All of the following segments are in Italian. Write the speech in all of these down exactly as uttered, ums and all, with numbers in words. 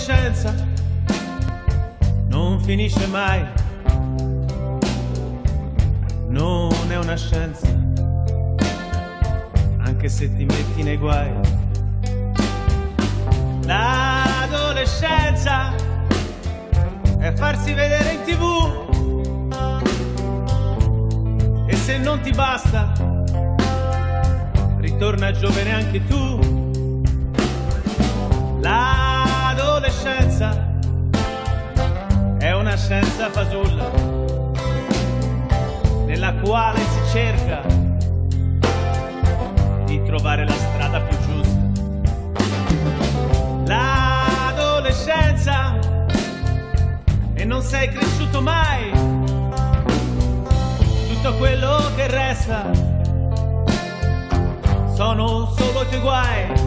l'adolescenza non finisce mai, non è una scienza, anche se ti metti nei guai. L'adolescenza è farsi vedere in tivù, e se non ti basta, ritorna giovane anche tu. L'adolescenza è una scienza fasulla nella quale si cerca di trovare la strada più giusta. L'adolescenza, e non sei cresciuto mai, tutto quello che resta sono solo i tuoi guai.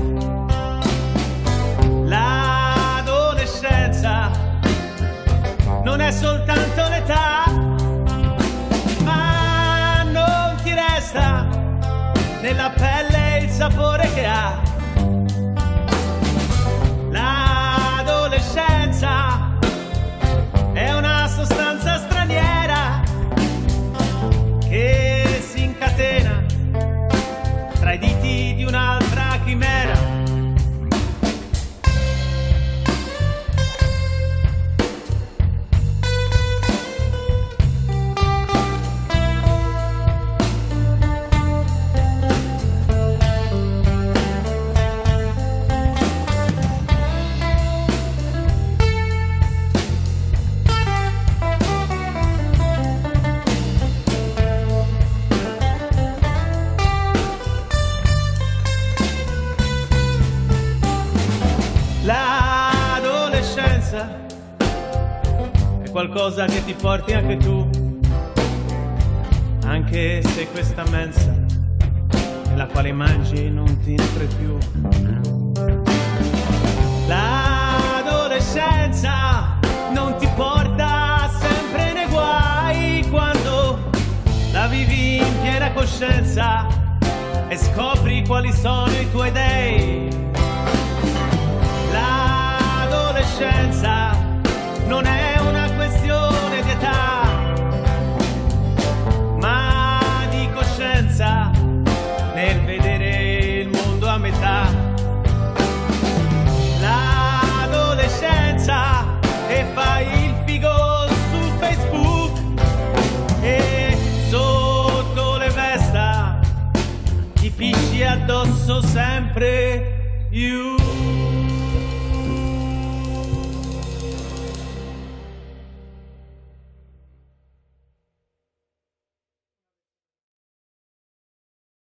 L'adolescenza non è soltanto l'età, ma non ti resta nella pelle il sapore che ha. L'adolescenza è una sostanza straniera che si incatena tra i diti di un'altra chimera. L'adolescenza è qualcosa che ti porti anche tu, anche se questa mensa nella quale mangi non ti nutre più. L'adolescenza non ti porta sempre nei guai quando la vivi in piena coscienza e scopri quali sono i tuoi dei. L'adolescenza non è una questione di età, ma di coscienza nel vedere il mondo a metà. L'adolescenza, e fai il figo su Facebook e sotto le vesta ti pisci addosso sempre you.